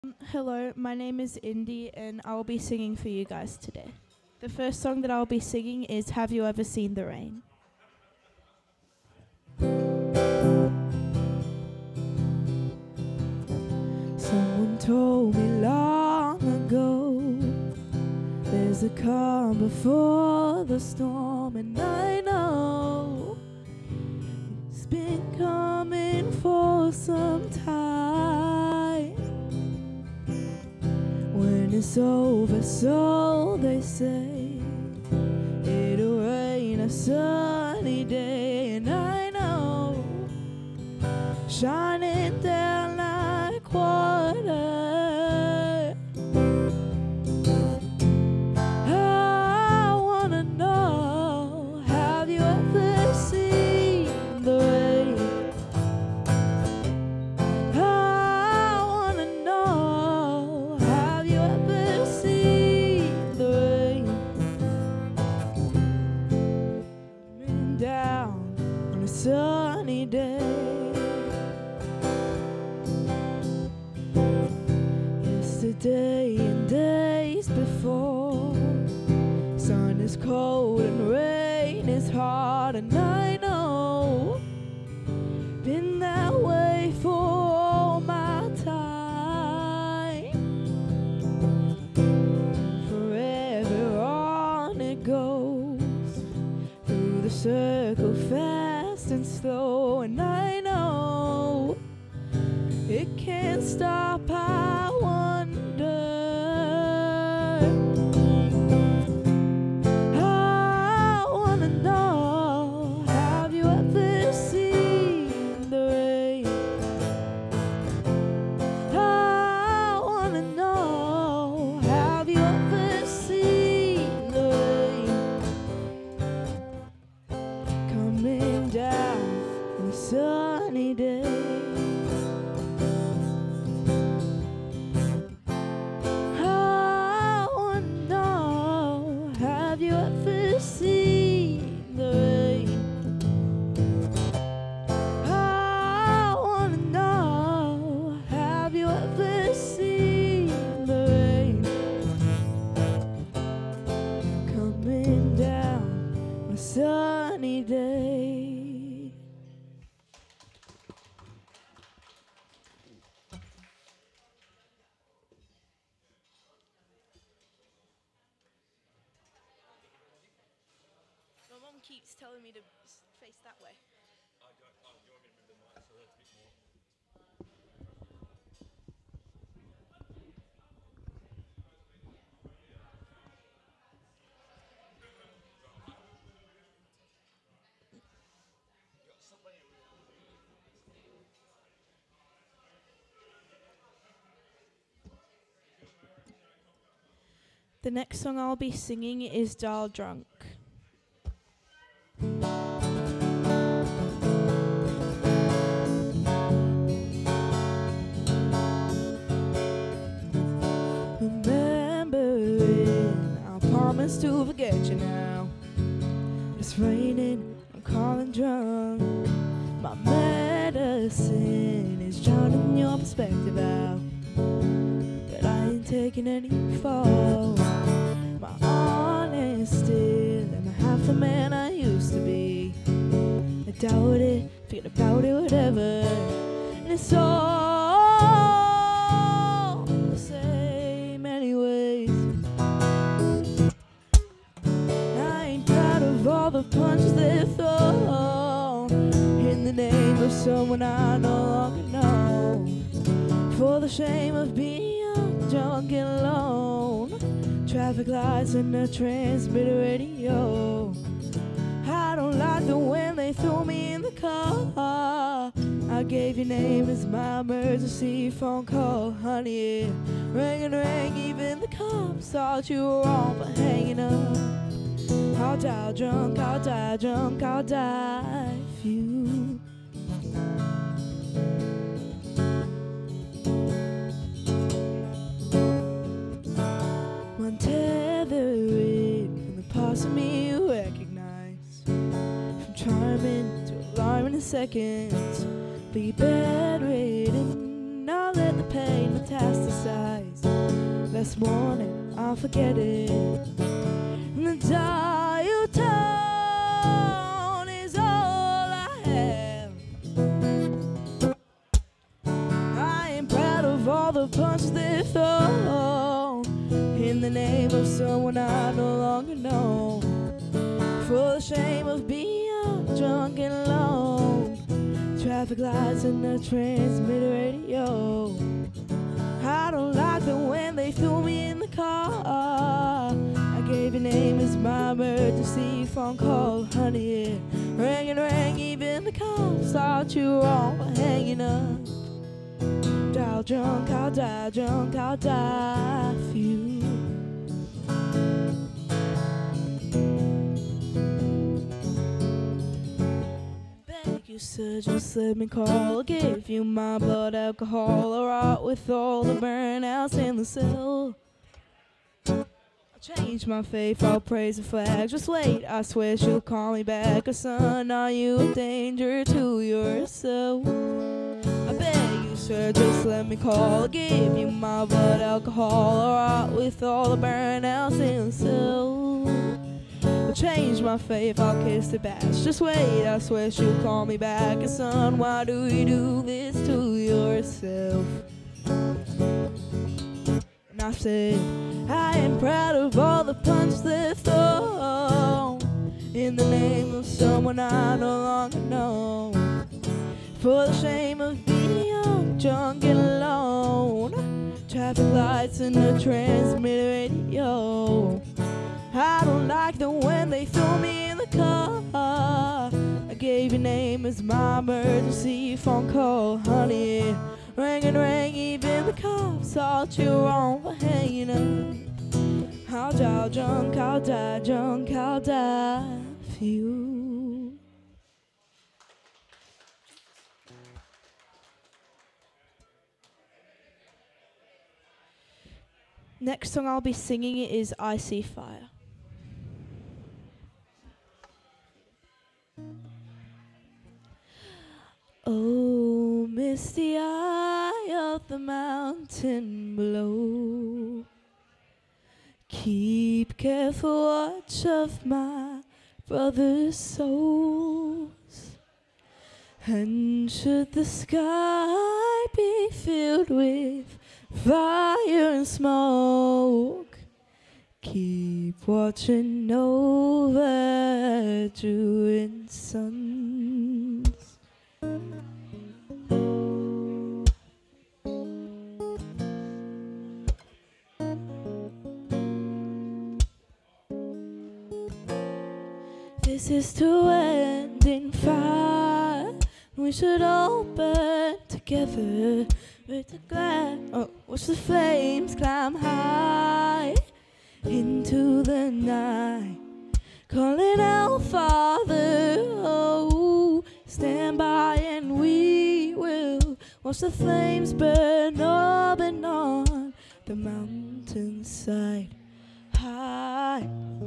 Hello, my name is Indy and I'll be singing for you guys today. The first song that I'll be singing is Have You Ever Seen the Rain? Someone told me long ago there's a calm before the storm, and I know it's been coming for some time. When it's over, so they say, it'll rain a sunny day, and I know shining down like water. I wanna know, have you ever seen the rain? I wanna know, have you ever seen the rain? Coming down on a sunny day. Yesterday and days before, sun is cold and rain is hard, and I know been that way for all my time. Forever on it goes, through the circle fast and slow, and I know it can't stop. I wonder, I wanna know, have you ever seen the rain? I wanna know, have you ever seen the rain? Coming down on a sunny day. Have you ever seen the rain? I wanna know, have you ever seen the rain? Coming down on a sunny day. My mom keeps telling me to face that way. The next song I'll be singing is Dial Drunk. Remembering, I promise to forget you now. But it's raining, I'm calling drunk. My medicine is drowning your perspective out, but I ain't taking any fall. My honesty, I'm half the man I used to be. I doubt it, forget about it, whatever. And it's all the same anyways. I ain't proud of all the punches they've thrown in the name of someone I no longer know. For the shame of being young, drunk and alone. Traffic lights and the transmitter radio. I don't like the when they threw me in the car. I gave your name as my emergency phone call, honey. It rang and rang, even the cops thought you were wrong for hanging up. I'll die drunk, I'll die drunk, I'll die for you. Untethered from the parts of me you recognize, from charming to alarming in seconds. Be bedridden, I'll let the pain attack. metastasize. This morning I'll forget it. And the dial tone is all I have. I am proud of all the punches they throw in the name of someone I no longer know. For the shame of being drunk and alone. Traffic lights and the transmitter radio. I don't like them when they threw me in the car. I gave your name as my emergency phone call, honey. It rang and rang, even the cops thought you were wrong for hanging up. Die drunk, I'll die drunk, I'll die for you. You said just let me call, I'll give you my blood alcohol. I'll rot with all the burnouts in the cell. I'll change my faith, I'll praise the flag. Just wait, I swear she'll call me back. Or son, are you a danger to yourself? I beg you sir, just let me call, I'll give you my blood alcohol. I'll rot with all the burnouts in the cell. I'll change my faith, I'll kiss the bash. Just wait, I swear she'll call me back. And son, why do you do this to yourself? And I said, I am proud of all the punches they throw in the name of someone I no longer know. For the shame of being young, drunk and alone. Traffic lights and the transmitter radio. I don't like them when they throw me in the car. I gave your name as my emergency phone call, honey. It rang and rang, even the cops thought you were wrong for hanging up. I'll die drunk, I'll die drunk, I'll die for you. Next song I'll be singing is I See Fire. Oh, misty eye of the mountain below, keep careful watch of my brother's souls. And should the sky be filled with fire and smoke, keep watching over Druid sons. This is to end in fire. We should all burn together with the glass. Oh, watch the flames climb high into the night, calling out, Father, oh, stand by and we will watch the flames burn up and on the mountainside high.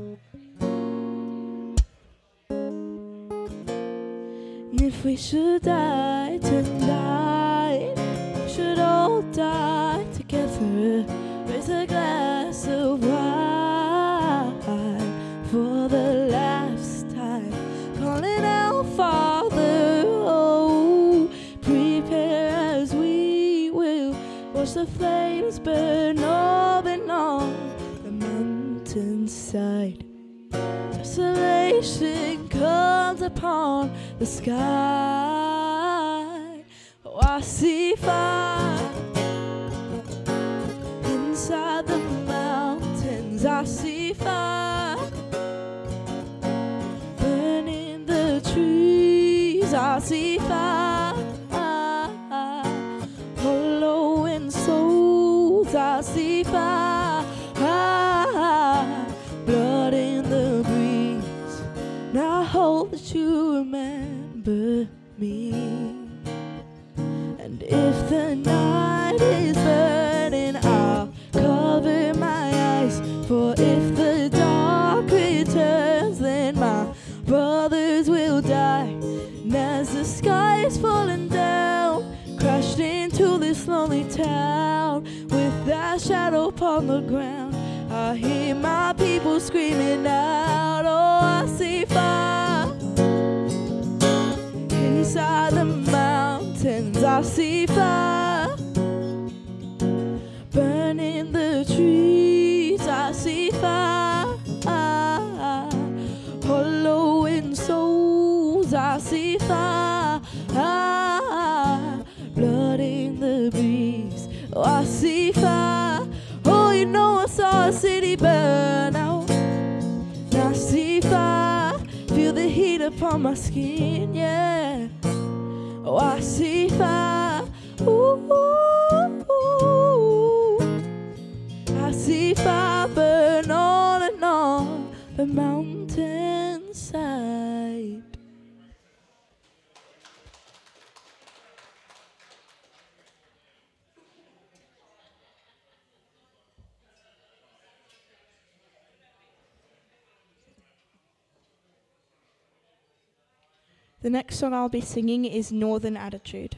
And if we should die tonight, we should all die together with a glass of wine for the last time, calling out, Father, oh, prepare as we will watch the flames burn up and on the mountainside. Desolation comes upon the sky. Oh, I see fire inside the mountains. I see fire burning the trees. I see fire hollowing souls. I see fire, blood in the breeze. And I hope that you remember me. And if the night is burning, I'll cover my eyes. For if the dark returns, then my brothers will die. And as the sky is falling down, crashed into this lonely town, my shadow upon the ground. I hear my people screaming out. Oh, I see fire inside the mountains. I see fire burning the trees. I see fire hollowing souls. I see fire blooding the breeze. Oh, I see fire. Oh, you know I saw a city burn out. I see fire, feel the heat upon my skin, yeah. Oh, I see fire. Ooh, ooh, ooh. I see fire burn on and on the mountainside. The next song I'll be singing is Northern Attitude.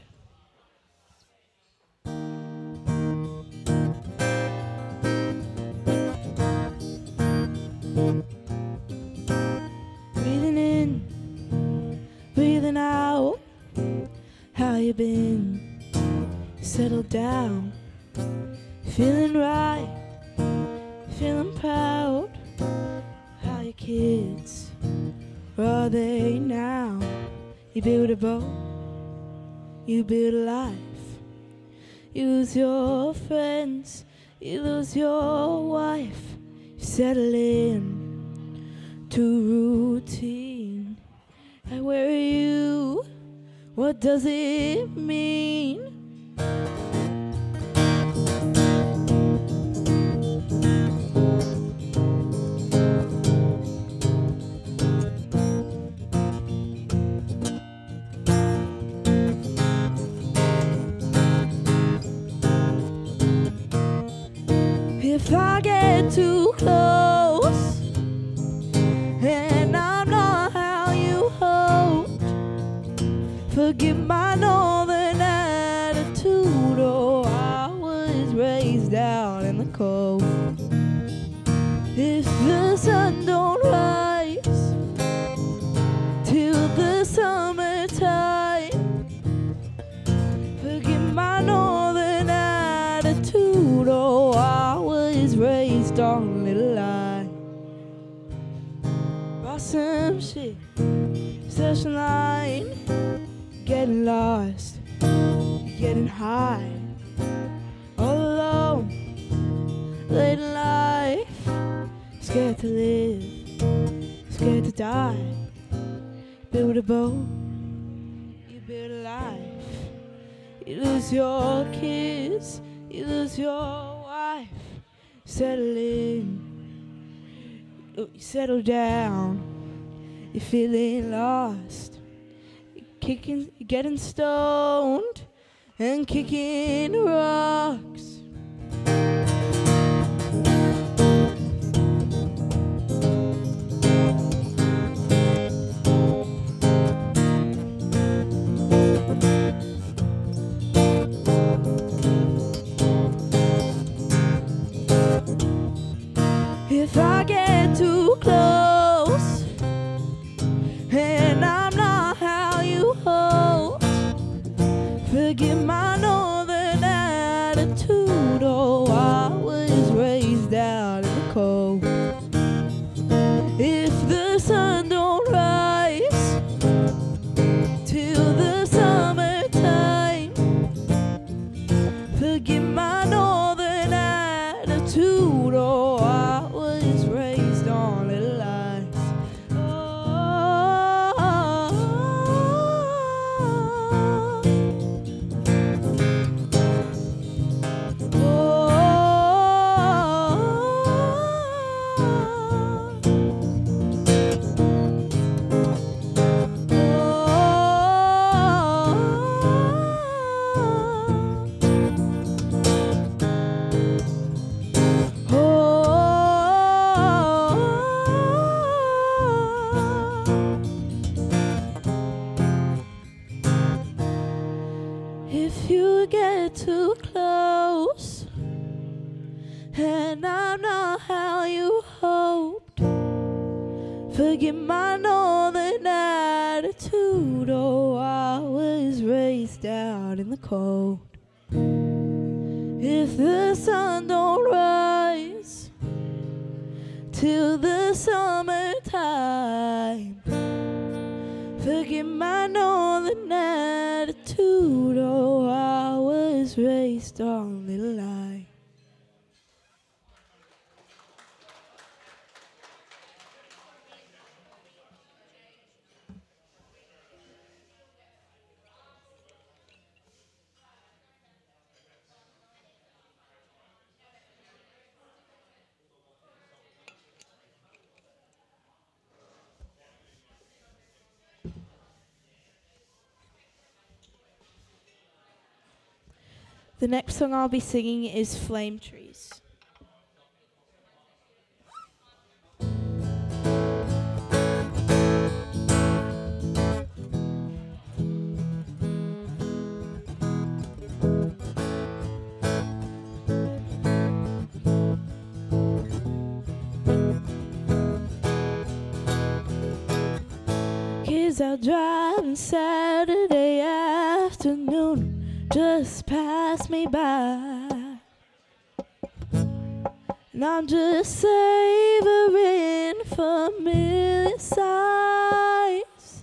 Breathing in, breathing out. How you been? Settled down, feeling right, feeling proud. How your kids? Where are they now? You build a boat, you build a life. You lose your friends, you lose your wife. You settle in to routine. And where are you? What does it mean? If I get too close and I'm not how you hoped, forgive my northern attitude. Oh, I was raised out in the cold. If the sun don't rise till the summertime, forgive my northern attitude. Oh, I was raised on a little lie. Bought some shit, such a line. Getting lost, getting high, all alone, late in life. Scared to live, scared to die. Build a boat, you build a life. You lose your kids, you lose your wife. Settle in, you settle down. You're feeling lost, you're getting stoned and kicking rocks. If I get too close and I'm not how you hoped, forgive my northern attitude. Oh, I was raised out in the cold. If the sun don't rise till the summertime, forgive my northern attitude. Oh, I was raised on little lies. Oh, and I'm not how you hoped. Forget my northern attitude. Oh, I was raised out in the cold. If the sun don't rise till the summertime, forget my northern attitude. Oh, I was raised on the line. The next song I'll be singing is Flame Trees. Kids out driving Saturday afternoon just pass me by, and I'm just savoring familiar sights.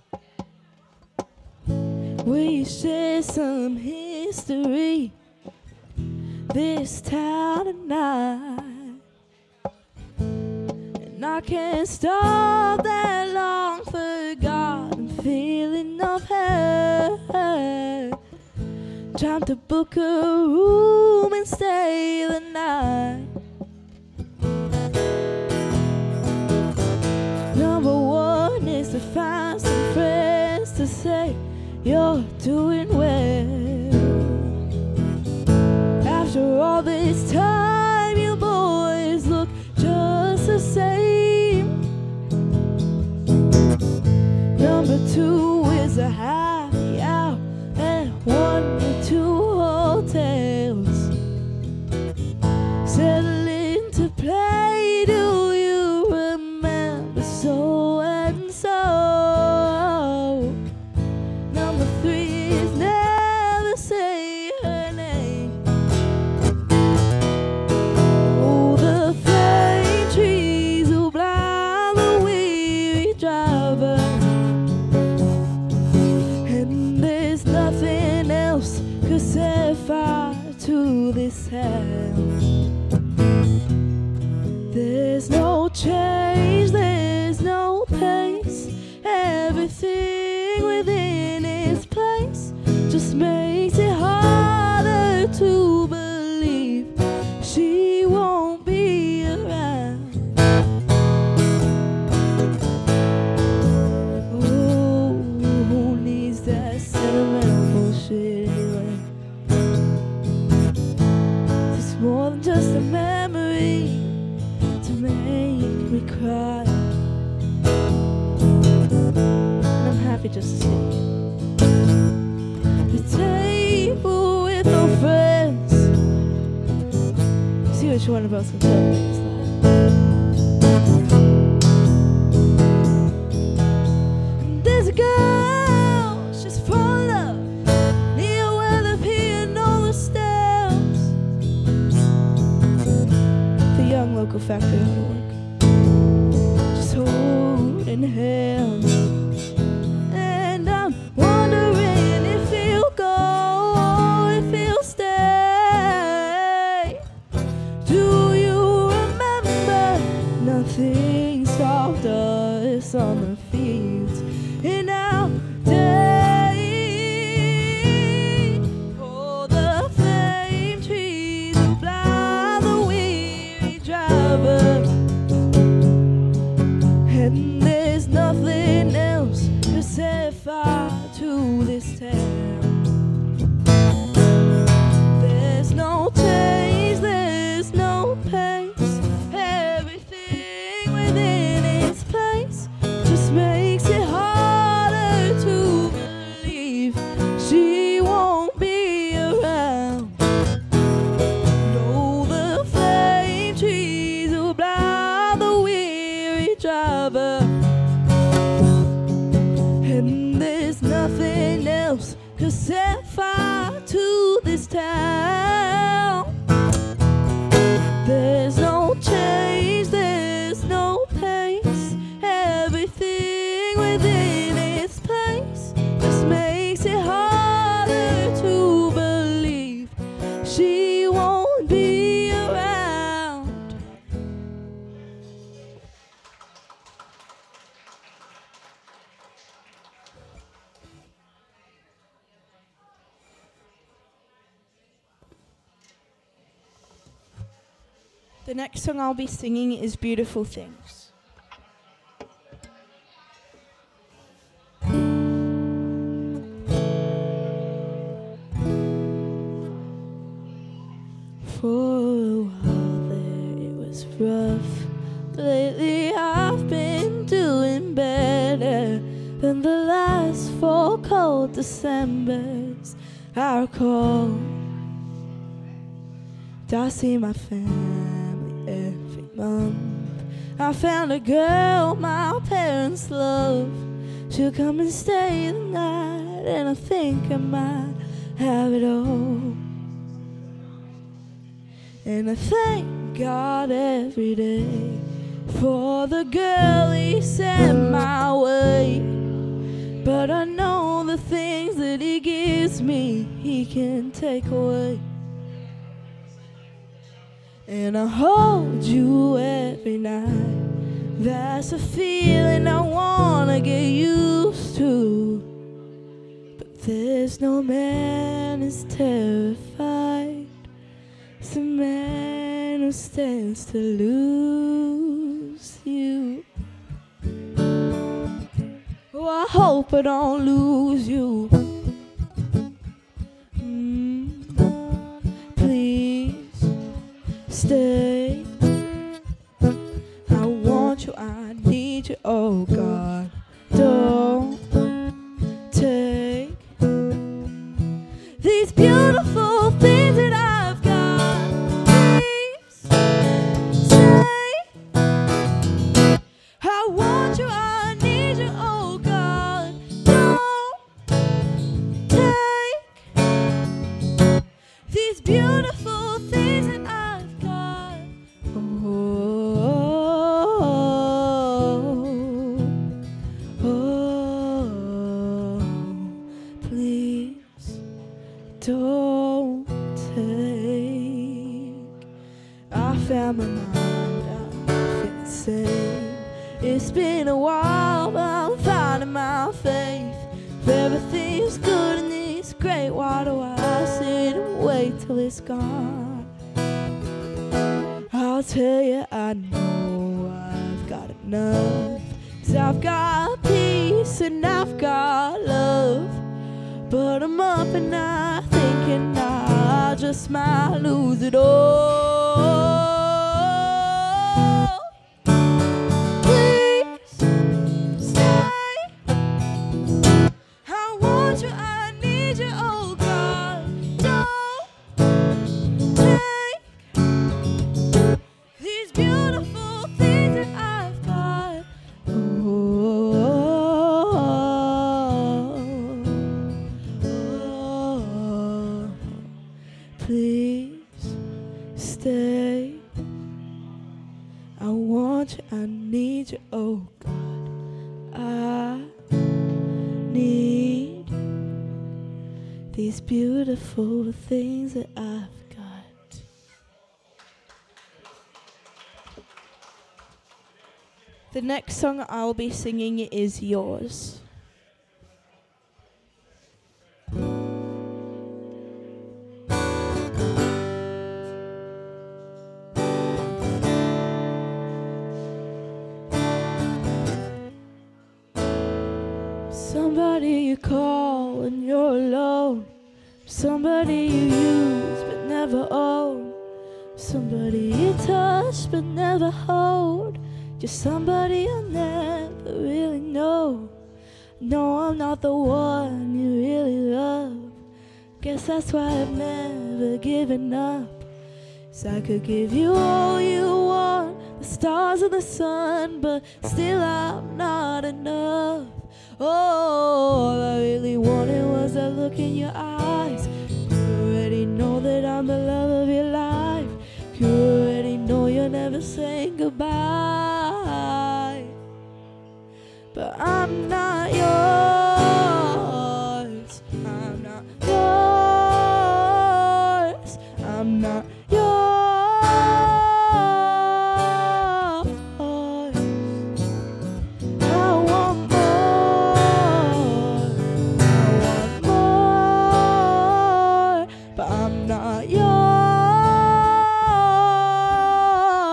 We share some history, this town and I, and I can't stop that long forgotten feeling of hell. Time to book a room and stay the night. Number one is to find some friends to say you're doing well. After all this time, you boys look just the same. Number two is a happy hour and 1 or 2 hotels. Settling to play, do you remember so and so? Number three is never say her name. Oh, the flame trees will blind the weary driver, and there's nothing else could set fire to this hell. There's no change, there's no pace. Everything within its place just makes it harder to believe she won't be around. Oh, who needs that sentimental bullshit anyway? It's more than just a memory to make me cry. And I'm happy just to see the table with no friends. See which one of us can tell me it's like. There's a girl, she's full of near where the piano stands. The young local factory auto work, just holding hands. And I'm wondering if he'll go or if he'll stay. Do you remember? Nothing stopped us on the fields in our day. Oh, the flame trees will blind the weary driver, and there's nothing else to set fire to this town. There's no change, there's no pace. Everything within its place just makes it harder to believe she won't be around. No, the flame The next song I'll be singing is Beautiful Things. For a while there it was rough. Lately I've been doing better than the last 4 cold Decembers I recall. I see my family every month. I found a girl my parents love. She'll come and stay the night, and I think I might have it all. And I thank God every day for the girl He sent my way. But I know the things that He gives me He can take away. And I hold you every night. That's a feeling I wanna get used to. But there's no man as terrified as the man who stands to lose you. Oh, I hope I don't lose you. Please stay. I want you, I need you, oh God. Don't take these beautiful things that I've got. Please stay. I want you, I need you, oh God. Don't take these beautiful things that I've got. Please don't take. I found my mind, I'm feeling sane. It's been a while, but I'm finding my faith. If everything's good and it's great, why do I sit and wait till it's gone? I'll tell you, I know I've got enough. 'Cause I've got peace and I've got love. But I'm up at night thinking I just might lose it all. Please stay. I want you, I need you, oh God. Don't take these beautiful things that I've got. Please stay. I want you, I need you, oh God. I need these beautiful things that I've got. The next song I'll be singing is Yours. Somebody you call when you're alone. Somebody you use but never own. Somebody you touch but never hold. Just somebody I never really know. No, I'm not the one you really love. Guess that's why I've never given up. 'Cause I could give you all you want, the stars and the sun, but still I'm not enough. Oh, all I really wanted was that look in your eyes. You already know that I'm the love of your life. You already know you're never saying goodbye. But I'm not yours. I'm not yours. I'm not yours. I'm not yours.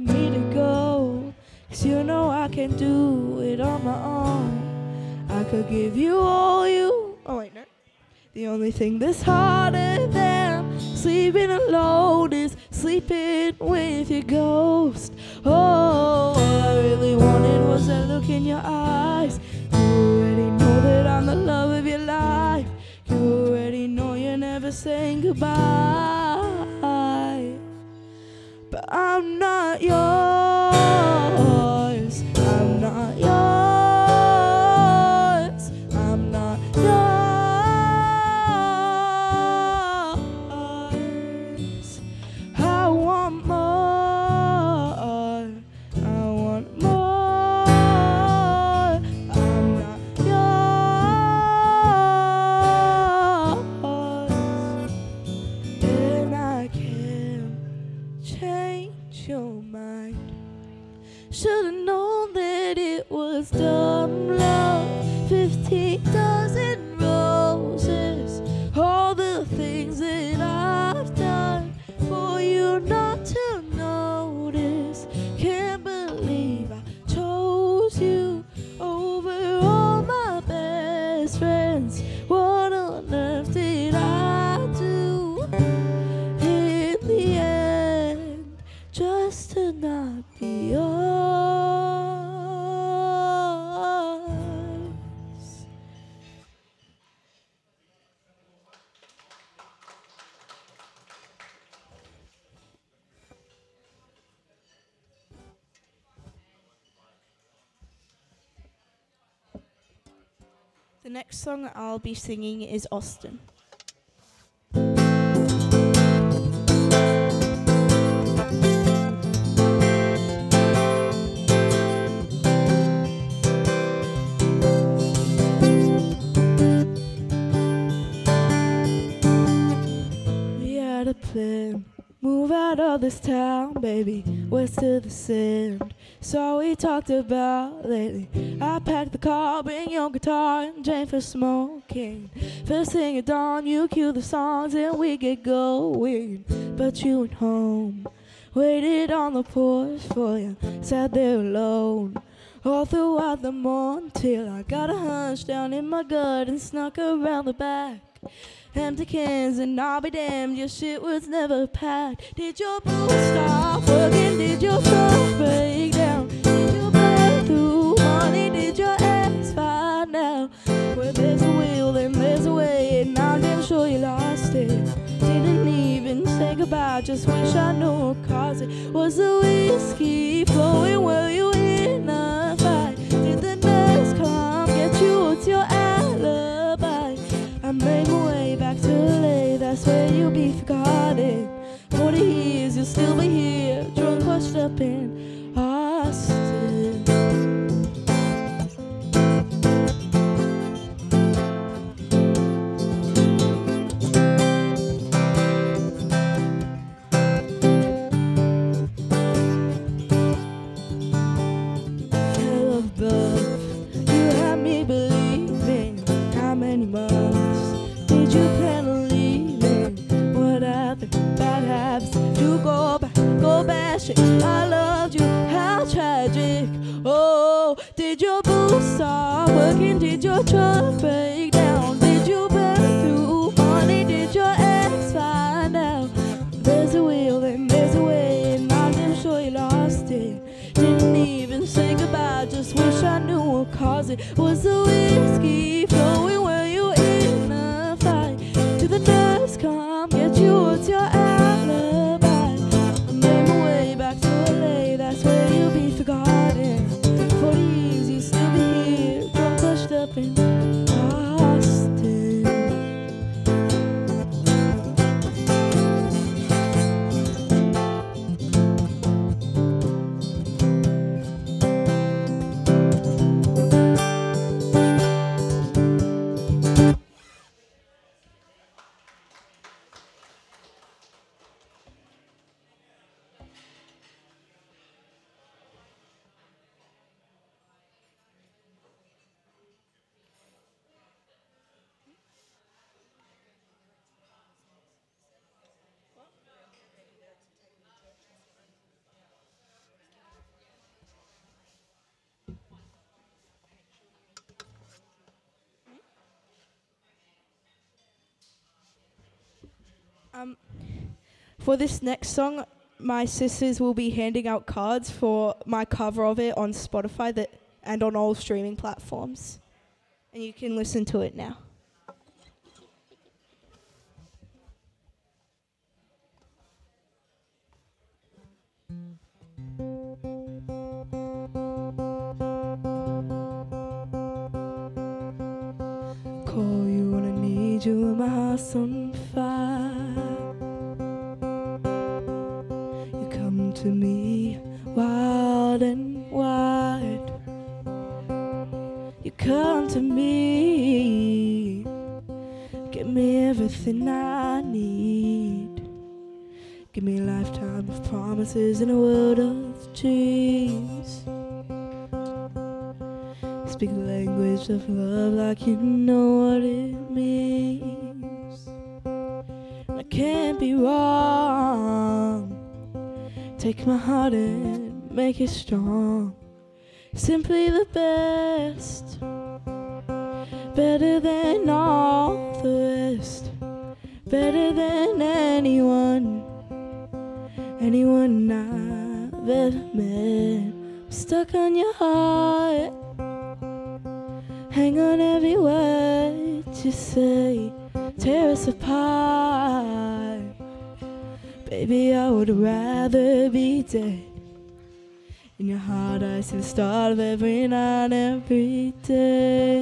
me to go, 'cause you know I can't do it on my own. I could give you all you, oh wait, no. The only thing that's harder than sleeping alone is sleeping with your ghost. Oh, all I really wanted was that look in your eyes. You already know that I'm the love of your life. You already know you're never saying goodbye. But I'm not yours. I'm not yours. I'm not yours. I want more. I want more. I'm not yours. And I can't change your mind. Should've known that it was dumb love. 15 dozen roses. All the things that I've done for you not to notice. Can't believe I chose you over all my best friends. What on earth did I do in the end just to not be yours? The next song that I'll be singing is Austin. We had a plan, move out of this town, baby, west of the sand. So we talked about lately. I packed the car, bring your guitar and Jane for smoking. First thing at dawn, you cue the songs and we get going. But you went home, waited on the porch for you, sat there alone all throughout the morning till I got a hunch down in my gut and snuck around the back. Empty cans and I'll be damned, your shit was never packed. Did your boots stop working? Did your truck break down? Did you burn through money? Did your ex find out? Where there's a will then there's a way, and I'm damn sure you lost it. Didn't even say goodbye, just wish I knew, 'cause it was the whiskey flowing. Were you in a fight? Did the nurse come get you? What's your alibi? I made my way back to LA, that's where you'll be forgotten. 40 years, you'll still be here, drunk, washed up in Austin. Hell of love, you had me believing. How many months did you plan on leaving? What happened? Bad habits. You go back, go bashing. I loved you, how tragic. Oh, did your boots stop working? Did your truck break down? Did you burn through honey? Did your ex find out? There's a will and there's a way, and I'm damn sure you lost it. Didn't even say goodbye, just wish I knew, 'cause it was the whiskey flowing. Were you in a fight? Did the nurse come get you? What's your alibi? I made my way back to LA, that's where you'll be forgotten. 40 years, you'll still be here, drunk, pushed up in Austin. For this next song, my sisters will be handing out cards for my cover of it on Spotify and on all streaming platforms. And you can listen to it now. Call you when I need you and my heart's on fire. You come to me wild and wide. You come to me, give me everything I need. Give me a lifetime of promises in a world of dreams. Speak the language of love like you know what it means. I can't be wrong. Take my heart and make it strong. Simply the best, better than all the rest, better than anyone I've ever met. I'm stuck on your heart. Hang on every word you say, tear us apart. Baby, I would rather be dead. In your heart I see the start of every night, every day.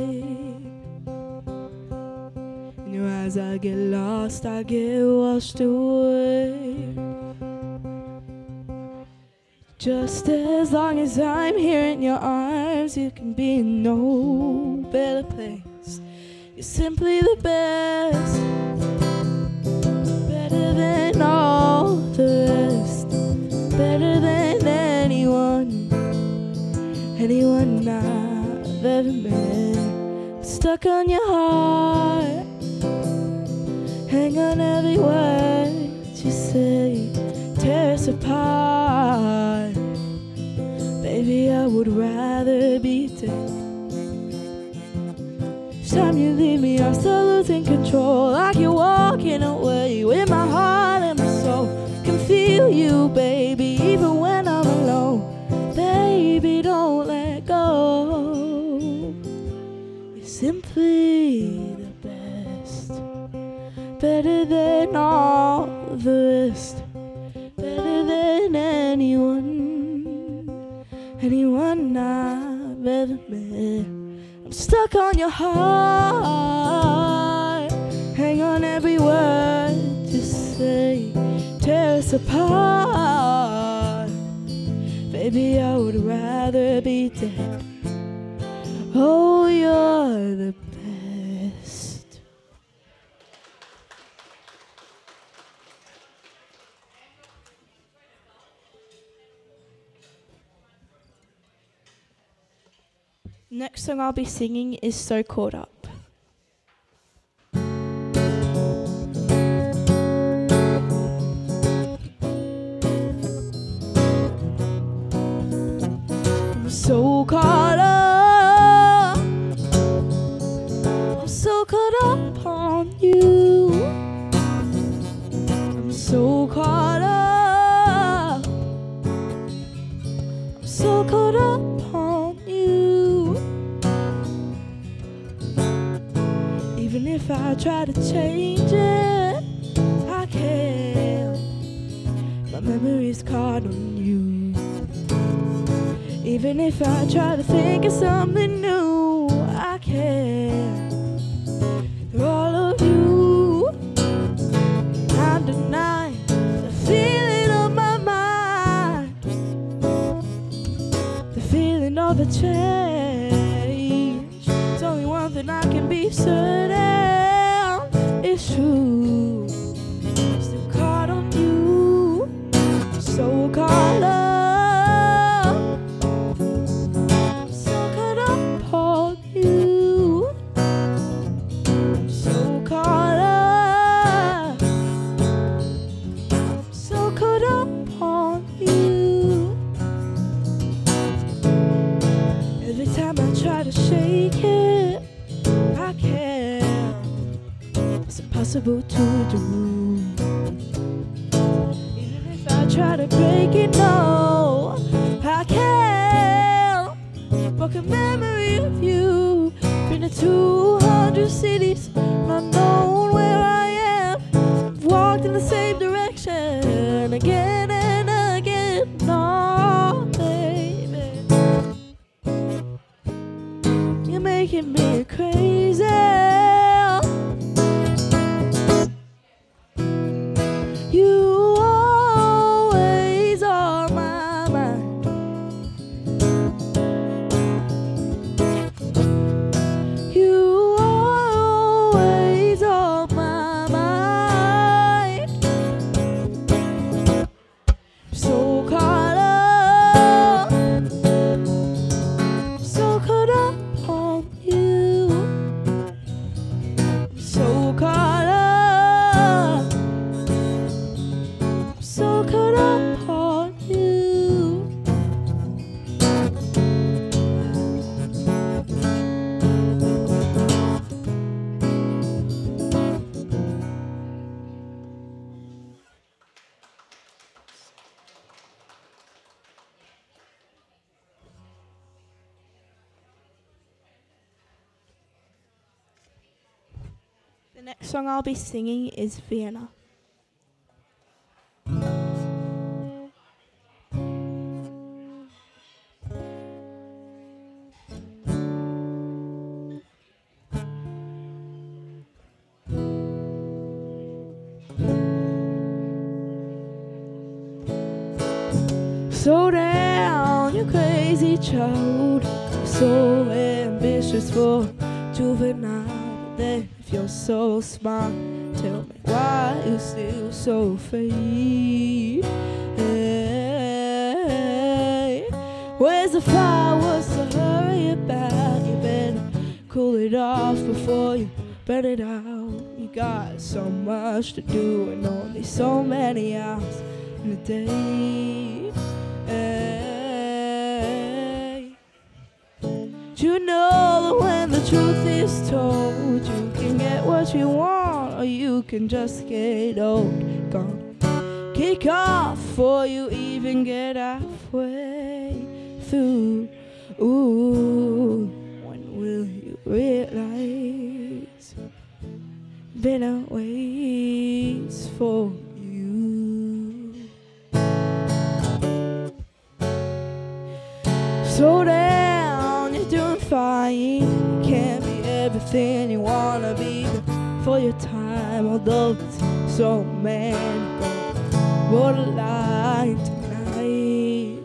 In your eyes I get lost, I get washed away. Just as long as I'm here in your arms, you can be in no better place. You're simply the best, better than all the rest, better than anyone I've ever met. I'm stuck on your heart, hang on every word you say, tear us apart. Baby, I would rather be dead. Each time you leave me, I start losing control, like you're walking away with my heart and my soul. Can feel you, baby, even when I'm alone. Baby, don't let go. You're simply the best, better than all the rest, better than anyone I've ever met. I'm stuck on your heart, hang on every word you say, tear us apart. Baby, I would rather be dead. Oh, you're the best. Next song I'll be singing is So Caught Up. I'm so caught up, I'm so caught up on you. I'm so caught up, I'm so caught up on you. Even if I try to change it, I can't. My memory's caught on you. Even if I try to think of something new, I can't. Through all of you, I deny the feeling of my mind, the feeling of a change. There's only one thing I can be certain, it's true. I'm still caught on you, so caught up. Impossible to do. try to break it, no, I can't. Broken memory of you. Been to 200 cities, not knowing where I am. Walked in the same direction again and again. No, baby, you're making me crazy. You always on my mind. You always on my mind. So caught up, so caught up on you. So caught up, so caught up on you. The next song I'll be singing is Vienna. Slow down, you crazy child. So ambitious for juvenile. But then if you're so smart, tell me why you still so afraid. Hey, where's the fire? What's the hurry about? You better cool it off before you burn it out. You got so much to do and only so many hours in a day. Hey, do you know that when the truth is told, you can get what you want or you can just get old? Gonna kick off before you even get halfway through. Ooh, when will you realize better ways for you? Slow down, you're doing fine. You can't be everything you wanna be for your time, although it's so many borderline tonight.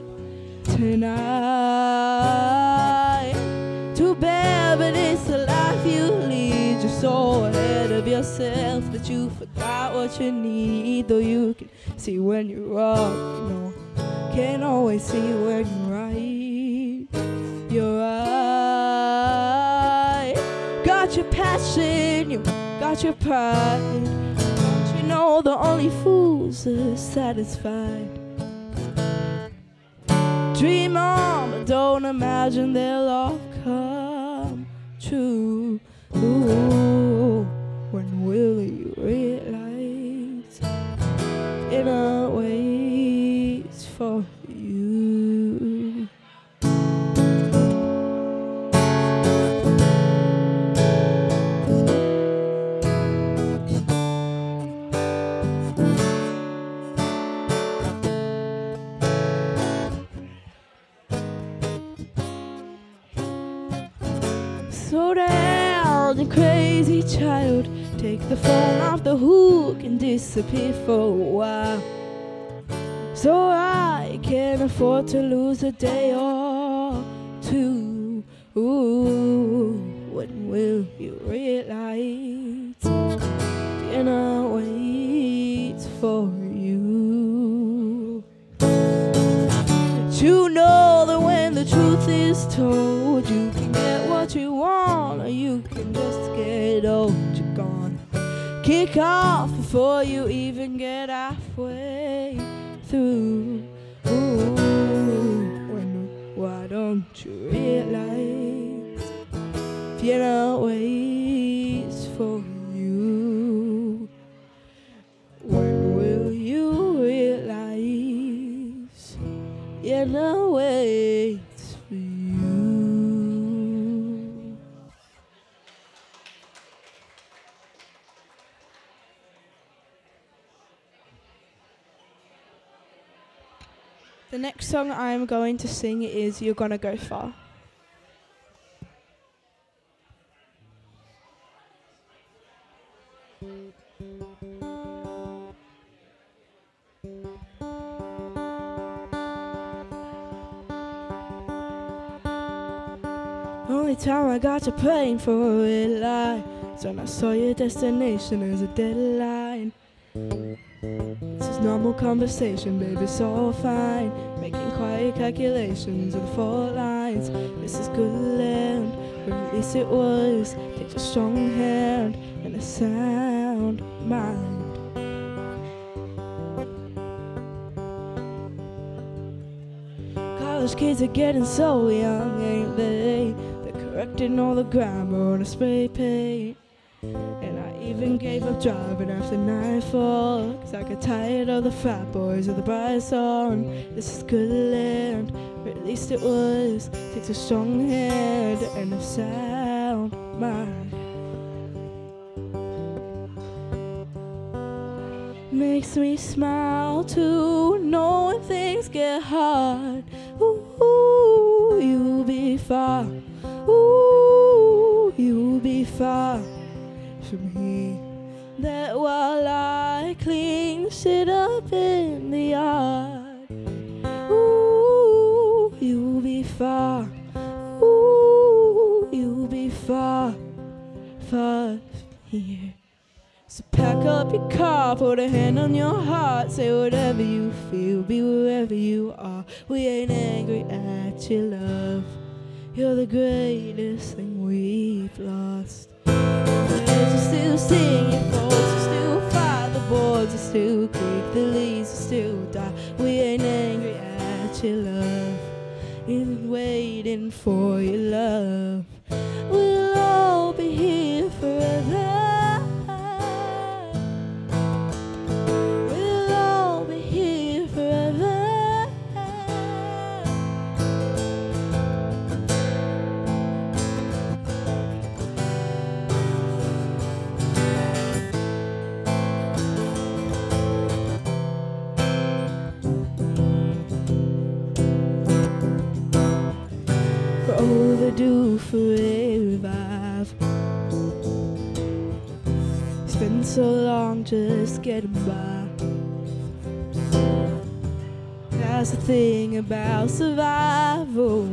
Too bad, but it's the life you lead. You're so ahead of yourself that you forgot what you need. Though you can see when you're wrong, you know, can't always see when you're right. You're right. Got your passion, you got your pride. Don't you know the only fools are satisfied? Dream on, but don't imagine they'll all come true. Ooh, when will you realize inner ways for you? Slow down, you crazy child. Take the phone off the hook and disappear for a while, so I can afford to lose a day or two. Ooh, when will you realize dinner waits for you? You know that when the truth is told, you can get what you want or you can just get old. You're gonna kick off before you even get halfway through. Ooh, why don't you realize Vienna waits for you? When will you realize heaven waits for you. The next song I'm going to sing is You're Gonna Go Far. Only time I got you praying for a red light is when I saw your destination as a deadline. This is normal conversation, baby, it's all fine. Making quiet calculations of the fault lines. This is good land, or at least it was. Takes a strong hand and a sound mind. College kids are getting so young, ain't they? They're correcting all the grammar on a spray paint. And I even gave up driving after nightfall, 'cause I got tired of the frat boys with the bright song. This is good land, or at least it was. Takes a strong hand and a sound mind. Makes me smile to know when things get hard. Ooh, you'll be far. Ooh, you'll be far from here. That while I clean shit up in the yard. Ooh, you'll be far. Ooh, you'll be far, far from here. So pack up your car, put a hand on your heart, say whatever you feel, be wherever you are. We ain't angry at your love. You're the greatest thing we've lost. Birds are still singing, folks are still fight, the boards are still creak, the leaves are still die. We ain't angry at your love, even waiting for your love. We'll all be here forever. Overdue for a revive. It's been so long just getting by. That's the thing about survival.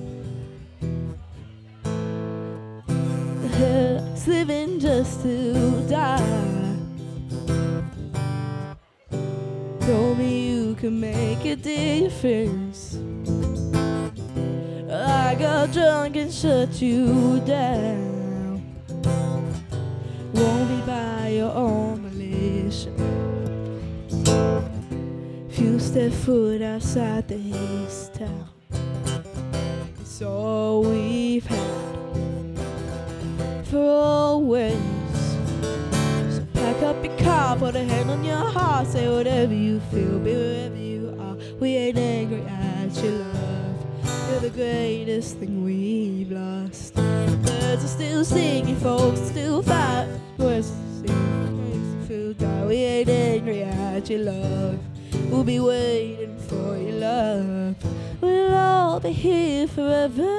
The hell's living just to die. Told me you can make a difference. I got drunk and shut you down. Won't be by your own volition. If you step foot outside this town, it's all we've had for always. So pack up your car, put a hand on your heart, say whatever you feel, be wherever you are. We ain't angry at your love. You're the greatest thing we've lost. Birds are still singing, folks are still fight. Voices sing, makes you feel die. We ain't angry at your love. We'll be waiting for your love. We'll all be here forever.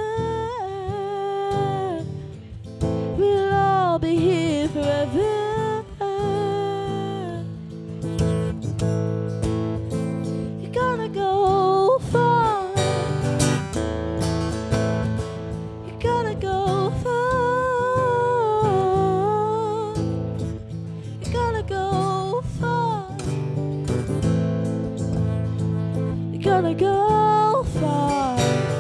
We'll all be here forever. You're gonna go far. Gonna go far.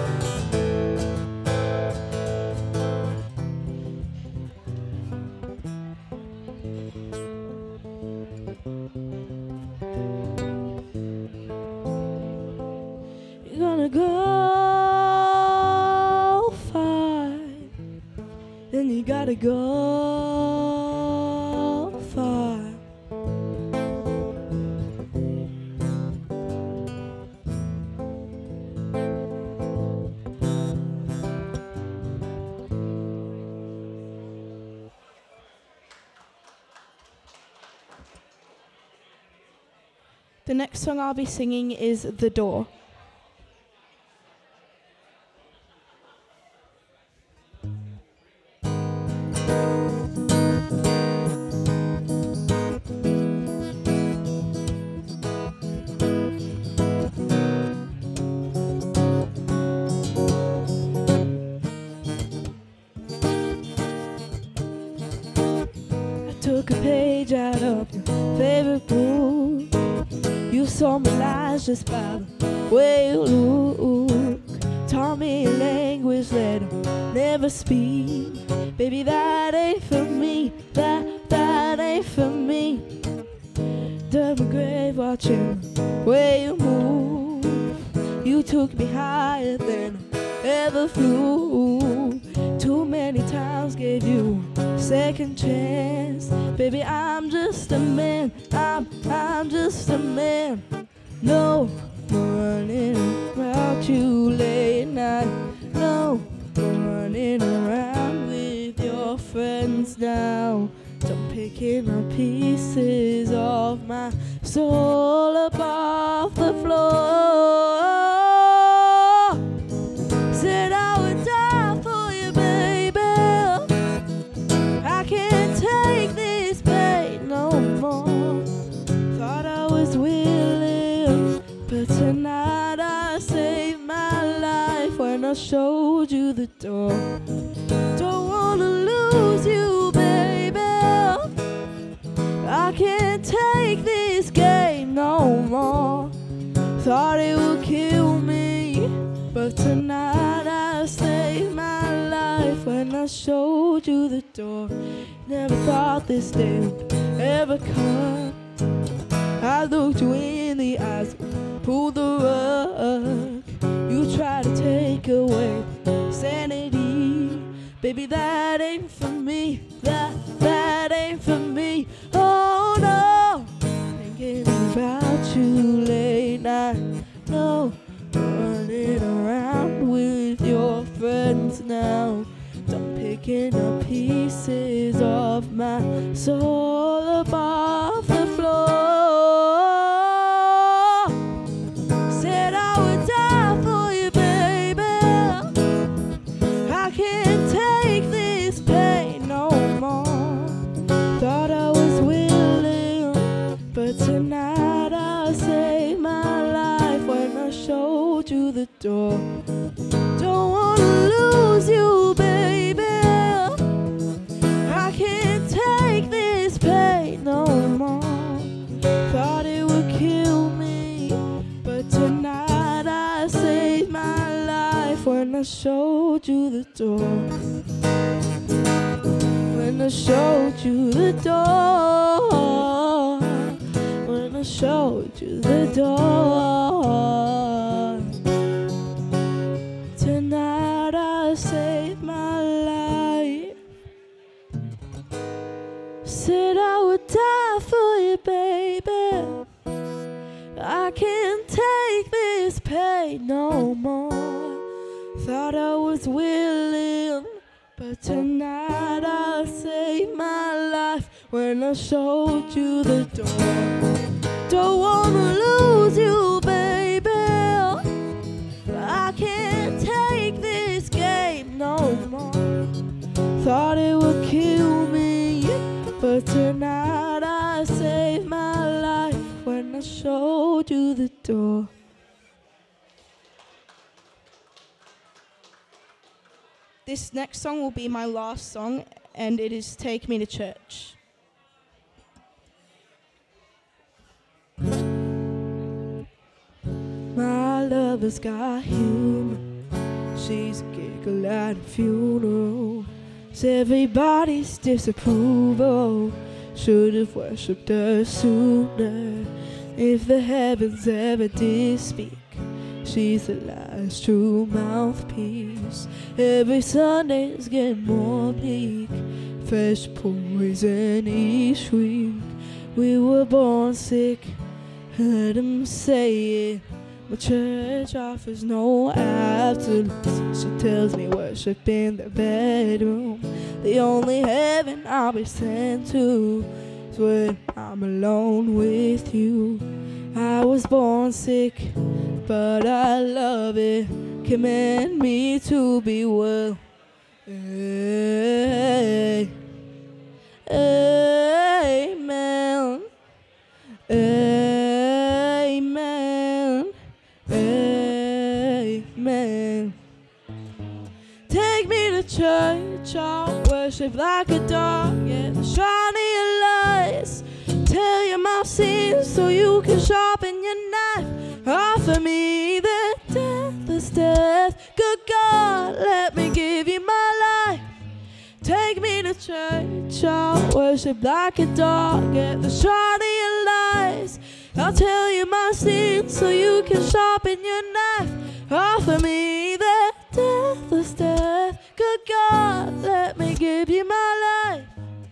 You're gonna go far. Then you gotta go far. The next song I'll be singing is The Door. Took a page out of your favorite book. You saw my lies just by the way you look. Taught me a language that I'll never speak. Baby, that ain't for me. That ain't for me. Dug my grave watching the way you move. You took me higher than I ever flew. Too many times gave you second chance. Baby, I'm just a man. I'm just a man. No more running around you late night. No more running around with your friends now. I'm picking up pieces of my soul up off the floor. Said I would die for you, baby. I can't take this pain no more. Thought I was willing, but tonight I saved my life when I showed you the door. Don't wanna lose you, baby. I can't take this game no more. Thought it would kill me, but tonight I saved my life when I showed you the door. Never thought this day would ever come. I looked you in the eyes, pulled the rug. You tried to take away sanity. Baby, that ain't for me. That ain't for me. Oh no, thinking about you late night. No, running around with your friends now. I'm picking up pieces of my soul up off the floor. Said I would die for you, baby. I can't take this pain no more. Thought I was willing, but tonight I saved my life when I showed you the door. Don't wanna lose you, baby. I can't take this pain no more. Thought it would kill me, but tonight I saved my life when I showed you the door. When I showed you the door. When I showed you the door. Tonight I saved my life. Said I would die for you, baby. I can't take this pain no more. Thought I was willing, but tonight I saved my life when I showed you the door. Don't wanna lose you, baby. I can't take this game no more. Thought it would kill me, but tonight I saved my life when I showed you the door. This next song will be my last song, and it is Take Me to Church. My lover's got humor. She's a giggle at a funeral. Everybody's disapproval. Should have worshipped her sooner. If the heavens ever did speak, she's the last true mouthpiece. Every Sunday's getting more bleak. Fresh poison each week. We were born sick, heard him say it. My church offers no absolutes. She tells me worship in the bedroom. The only heaven I'll be sent to is when I'm alone with you. I was born sick, but I love it. Command me to be well. Amen. Amen. Amen. Take me to church, I'll worship like a dog, get the shiny lights. Tell you my sins so you can sharpen your knife. Offer me the deathless death. Good God, let me give you my life. Take me to church, I'll worship like a dog, get the shiny lights. I'll tell you my sins so you can sharpen your knife. Offer me the deathless death. Good God, let me give you my life.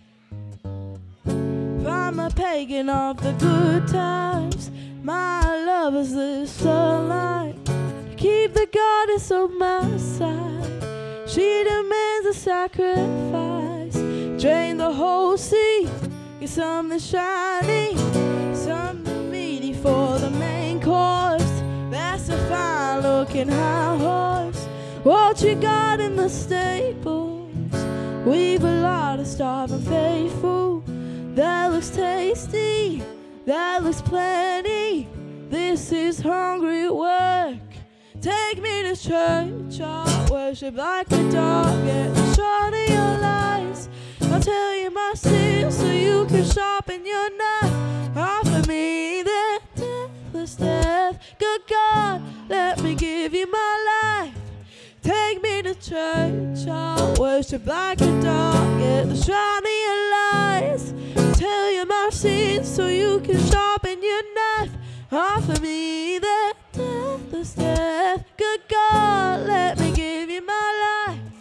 I'm a pagan of the good times. My love is the sunlight. Keep the goddess on my side. She demands a sacrifice. Drain the whole sea. Get something shiny, something meaty for the main course. That's a fine looking high horse. What you got in the stables? We've a lot of starving faithful. That looks tasty, that looks plenty. This is hungry work. Take me to church, I'll worship like a dog, get the short of your lies. I'll tell you my sins so you can sharpen your knife. Offer me the deathless death. Good God, let me give you my life. Take me to church, I'll worship like a dog, get the short of your lies. Tell you my sins so you can sharpen your knife. Offer me the deathless death. Good God, let me give you my life.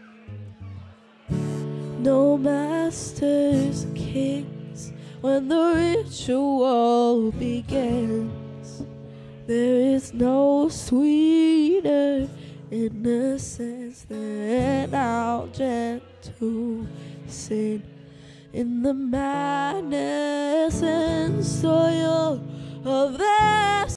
No masters and kings when the ritual begins. There is no sweeter innocence than our gentle sin. In the madness and soil of their